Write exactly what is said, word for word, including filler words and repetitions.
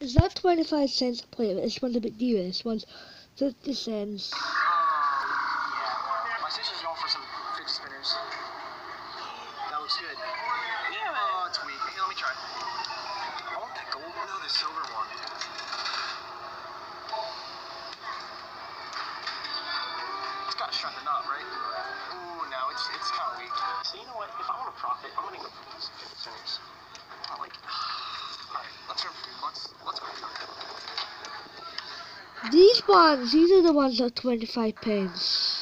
It's not twenty-five cents a plate, this one's a bit dearer. This one's fifty cents. Oh, yeah. My sister's going for some fidget spinners. That looks good. Yeah. Oh, it's weak. Here, let me try. I want that gold. No, the silver one. It's got to strengthen up, right? Ooh, no, it's it's kind of weak. So you know what? If I want to profit, I'm gonna go for these fidget spinners. I like. All right, let's go. Let's let's go. These ones, these are the ones that are twenty-five pence.